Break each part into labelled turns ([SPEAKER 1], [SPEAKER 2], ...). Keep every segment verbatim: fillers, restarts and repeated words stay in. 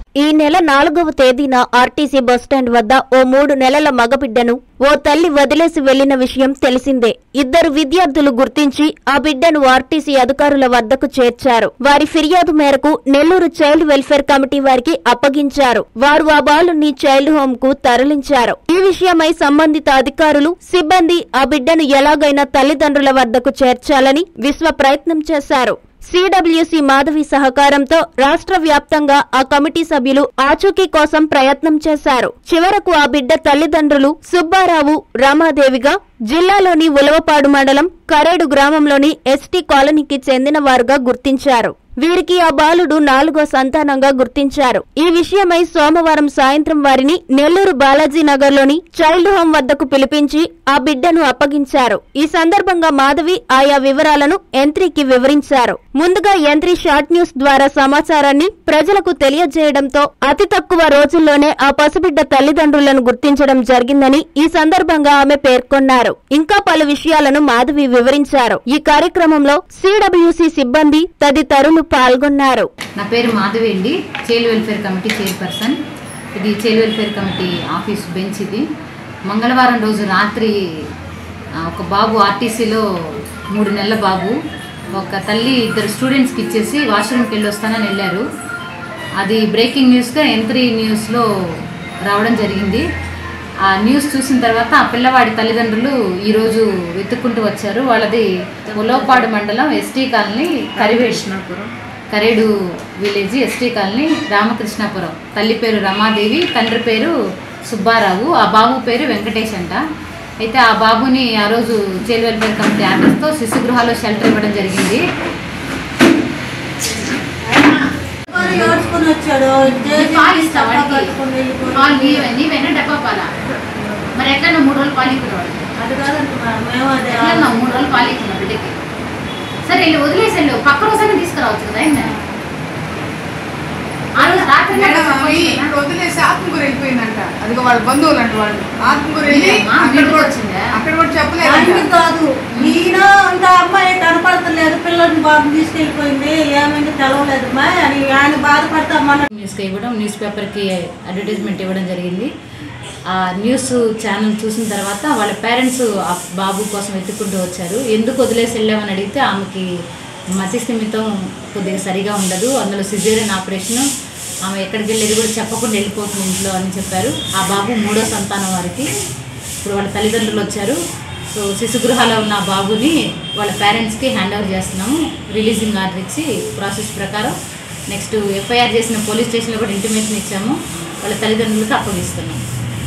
[SPEAKER 1] ఈ నెల నాలుగవ తేదీన ఆర్టీసీ బస్టాండ్ వద్ద ఓ మూడు నెలల మగబిడ్డను ఓ తల్లి వదిలేసి వెళ్లిన విషయం తెలిసిందే. ఇద్దరు విద్యార్థులు గుర్తించి ఆ బిడ్డను ఆర్టీసీ అధికారుల వద్దకు చేర్చారు. వారి ఫిర్యాదు మేరకు నెల్లూరు చైల్డ్ వెల్ఫేర్ కమిటీ వారికి అప్పగించారు. వారు ఆ బాలుని చైల్డ్ హోమ్ కు తరలించారు. ఈ విషయమై సంబంధిత అధికారులు, సిబ్బంది ఆ బిడ్డను ఎలాగైనా తల్లిదండ్రుల వద్దకు చేర్చాలని విశ్వ ప్రయత్నం చేశారు. సిడబ్ల్యూసి మాధవి సహకారంతో రాష్ట్ర వ్యాప్తంగా ఆ కమిటీ సభ్యులు ఆచూకీ కోసం ప్రయత్నం చేశారు. చివరకు ఆ బిడ్డ తల్లిదండ్రులు సుబ్బారావు, రమాదేవిగా జిల్లాలోని ఉలవపాడు మండలం కరేడు గ్రామంలోని ఎస్టీ కాలనీకి చెందిన వారుగా గుర్తించారు. వీరికి ఆ బాలుడు నాలుగో సంతానంగా గుర్తించారు. ఈ విషయమై సోమవారం సాయంత్రం వారిని నెల్లూరు బాలాజీ నగర్ లోని చైల్డ్ హోం వద్దకు పిలిపించి ఆ బిడ్డను అప్పగించారు. ఈ సందర్భంగా మాధవి ఆయా వివరాలను యంత్రికి వివరించారు. ముందుగా యంత్రి షార్ట్ న్యూస్ ద్వారా సమాచారాన్ని ప్రజలకు తెలియజేయడంతో అతి తక్కువ రోజుల్లోనే ఆ పసిబిడ్డ తల్లిదండ్రులను గుర్తించడం జరిగిందని ఈ సందర్భంగా ఆమె పేర్కొన్నారు. ఇంకా పలు విషయాలను మాధవి వివరించారు. ఈ కార్యక్రమంలో సిడబ్ల్యూసి సిబ్బంది తదితరులు పాల్గొన్నారు.
[SPEAKER 2] నా పేరు మాధవి అండి, చైల్డ్ వెల్ఫేర్ కమిటీ చైర్పర్సన్. ఇది child welfare committee office bench. ఇది మంగళవారం రోజు రాత్రి ఒక బాబు ఆర్టీసీలో మూడు నెలల బాబు ఒక తల్లి ఇద్దరు స్టూడెంట్స్కి ఇచ్చేసి వాష్రూమ్కి వెళ్ళి వస్తానని వెళ్ళారు. అది బ్రేకింగ్ న్యూస్గా ఎంత్రీ న్యూస్లో రావడం జరిగింది. ఆ న్యూస్ చూసిన తర్వాత ఆ పిల్లవాడి తల్లిదండ్రులు ఈరోజు వెతుక్కుంటూ వచ్చారు. వాళ్ళది ఉలవపాడు మండలం ST colony Kariveshnapuram Karedu village ST colony Ramakrishnapuram. తల్లి పేరు రమాదేవి, తండ్రి పేరు సుబ్బారావు, ఆ బాబు పేరు వెంకటేష్ అంట. అయితే ఆ బాబుని ఆ రోజు చైల్డ్ వెల్ఫేర్ కమిటీ ఆర్డర్స్తో శిశుగృహాలో షెల్టర్ ఇవ్వడం జరిగింది. డబ్బా పాల మరి ఎట్లా నువ్వు మూడు రోజులు పాలికున్నాడు మూడు రోజులు పాలికున్నావు బిడ్డకి. సరే వెళ్ళి వదిలేసి వెళ్ళు, పక్క రోజైనా తీసుకురావచ్చు కదా. ఆయన ఆ రోజు రాత్రి
[SPEAKER 3] వదిలేసి ఆత్మకూరు వెళ్ళిపోయిందంట. అది వాళ్ళ బంధువులు అంట. వాళ్ళు ఆత్మకూరు వెళ్ళి
[SPEAKER 2] వచ్చిందా
[SPEAKER 3] అక్కడ కూడా చెప్పలేదు
[SPEAKER 4] కాదు. ఈయన ఇంకా అమ్మాయి కనపడతలేదు, పిల్లల్ని బాబు తీసుకెళ్ళిపోయింది, ఏమైంది తెలవలేదు అని ఆయన బాధపడతామన్న
[SPEAKER 2] న్యూస్కి ఇవ్వడం, న్యూస్ పేపర్కి అడ్వర్టైజ్మెంట్ ఇవ్వడం జరిగింది. ఆ న్యూస్ ఛానల్ చూసిన తర్వాత వాళ్ళ పేరెంట్స్ ఆ బాబు కోసం వెతుక్కుంటూ వచ్చారు. ఎందుకు వదిలేసి వెళ్ళామని అడిగితే ఆమెకి మతి స్థిమితం కొద్దిగా సరిగా ఉండదు, అందులో సిజేరియన్ ఆపరేషన్, ఆమె ఎక్కడికి వెళ్ళేది కూడా చెప్పకుండా వెళ్ళిపోతుంది ఇంట్లో అని చెప్పారు. ఆ బాబు మూడో సంతానం వారికి. ఇప్పుడు వాళ్ళ తల్లిదండ్రులు వచ్చారు. సో శిశుగృహాలో ఉన్న ఆ బాబుని వాళ్ళ పేరెంట్స్కి హ్యాండ్ ఓవర్ చేస్తున్నాము. రిలీజింగ్ ఆర్డర్ ఇచ్చి ప్రాసెస్ ప్రకారం నెక్స్ట్ ఎఫ్ఐఆర్ చేసిన పోలీస్ స్టేషన్లో కూడా ఇంటిమేషన్ ఇచ్చాము. వాళ్ళ తల్లిదండ్రులకు అప్పగిస్తున్నాము.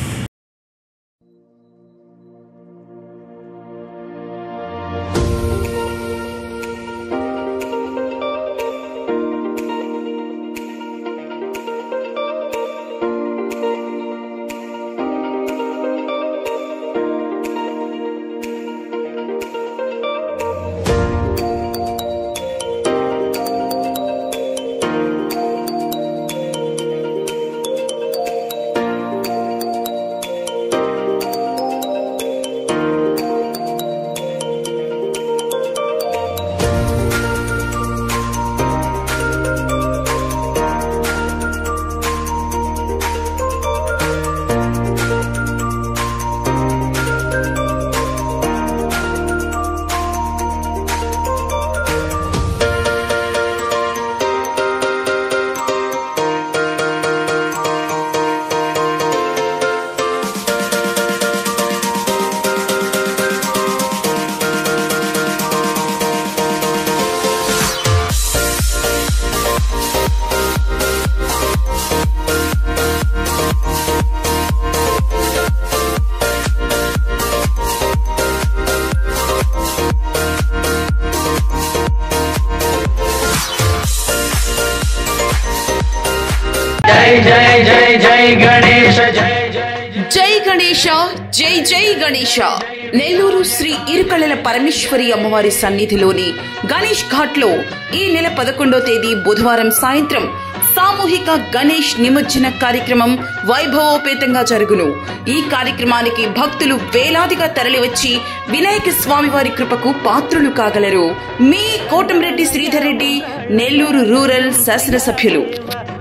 [SPEAKER 5] जय जय जय गणेश जय
[SPEAKER 6] జై గణేశ జై జై గణేశ. నెల్లూరు శ్రీ ఇరుకళ్ళల పరమేశ్వరి అమ్మవారి సన్నిధిలోని గణేష్ ఘాట్ లో ఈ నెల పదకొండో తేదీ బుధవారం సాయంత్రం సామూహిక గణేష్ నిమజ్జన కార్యక్రమం వైభవోపేతంగా జరుగును. ఈ కార్యక్రమానికి భక్తులు వేలాదిగా తరలివచ్చి వినాయక స్వామి వారి కృపకు పాత్రులు కాగలరు. మీ కోటంరెడ్డి శ్రీధర్ రెడ్డి, నెల్లూరు రూరల్ శాసనసభ్యులు.